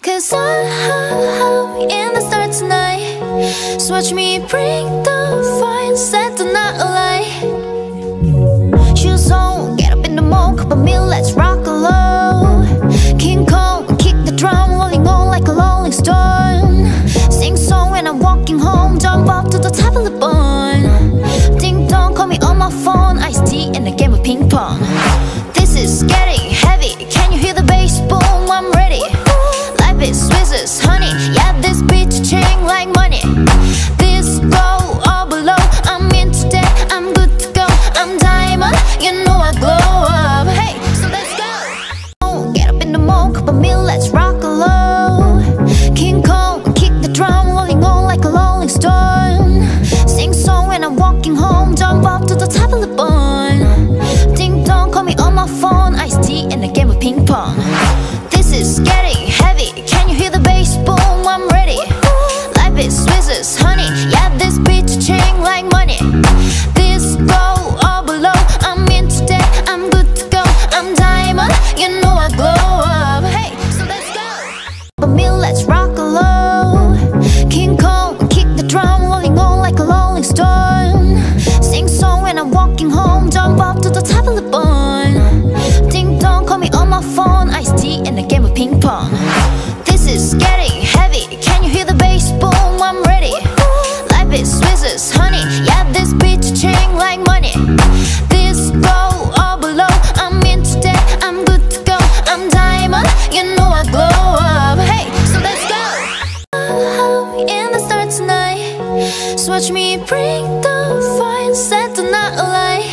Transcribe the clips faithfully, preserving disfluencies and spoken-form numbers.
'Cause I'm in the start tonight. So watch me bring the fire, set the night alight. Shoes on, get up in the mall, cup of milk, let's rock alone. King Kong, kick the drum, rolling on like a rolling stone. Sing song when I'm walking home, jump up to the top of the bun. Ding dong, call me on my phone, iced tea and a game of ping pong. This is getting heavy, can you hear the bass boom? I'm ready. Life is Swizzes, honey, yeah, this bitch chain like money. This go all below, I'm in today, I'm good to go. I'm diamond, you know I glow up. Hey, so let's go. Oh, get up in the mall, cup of milk, let's rock alone. King Kong, kick the drum, rolling on like a rolling stone. Sing song when I'm walking home, jump up to the top of the bun. Ding dong, call me on my phone, iced tea and a game of ping pong. This is getting heavy, can you hear the bass boom? I'm ready. Life is Swizzes, honey, yeah, this bitch chain like money. This go all below, I'm in today, I'm good to go. I'm diamond, you know I glow up. Hey, so let's go. A meal, let's rock alone. King Kong, kick the drum, rolling on like a rolling stone. Sing song when I'm walking home, jump up to the top of the bun. Ding dong, call me on my phone, iced tea and a game of ping pong. This is getting heavy, can you hear the bass boom? I'm ready. Life is Swizzes, honey, yeah, this bitch chain like money. This go all below, I'm in today, I'm good to go. I'm diamond, you know I glow up. Hey, so let's go. I'm in the start tonight. So watch me bring the fire, set the night alight.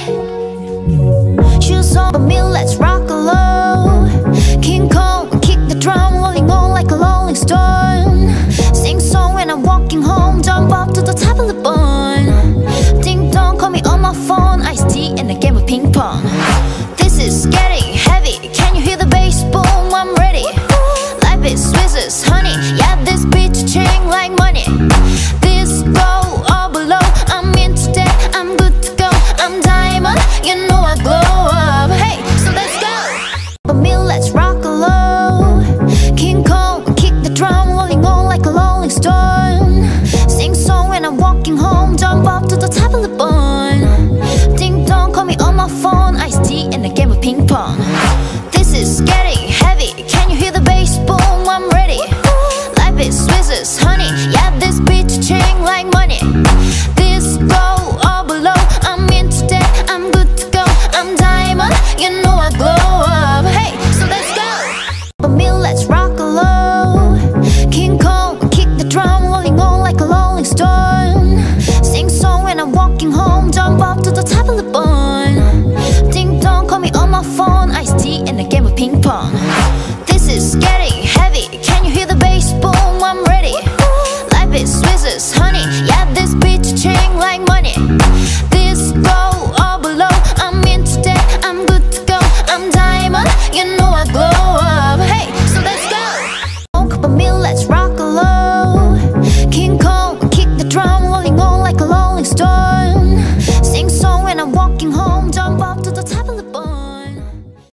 Shoes on, a meal, let's rock alone. King Kong, kick the drum, rolling on like a rolling stone. Sing song when I'm walking home, jump up to the top of the bun. Ding dong, call me on my phone, iced tea and a game of ping pong. This is getting heavy, can you hear the bass boom? I'm ready. Life is Swizzes, honey, yeah, this bitch chain like money. This go all below, I'm in today, I'm good to go. I'm diamond, you know I glow up. Hey, so let's go. A meal, let's rock alone. King Kong, kick the drum, rolling on like a rolling stone. Sing song when I'm walking home, jump up to the top of the bun. Ding dong, call me on my phone, iced tea and a game of ping pong. This is getting heavy, can you hear the bass boom? I'm ready. Life is Swizzes, honey, yeah, this bitch chain like money. This go all below, I'm in today, I'm good to go. I'm diamond, you know I glow up. Hey, so let's go. A meal, let's rock alone. King Kong, kick the drum, rolling on like a rolling stone. Sing song when I'm walking home, jump up to the top of the bun. Ding dong, call me on my phone, iced tea and a game of ping pong. This is getting heavy, can you hear the bass boom? I'm ready. Life is Swizzes, honey, yeah, this bitch chain like money. This go all below, I'm in today, I'm good to go. I'm diamond, you know I glow up. Hey, so let's go. Cup of milk, let's rock.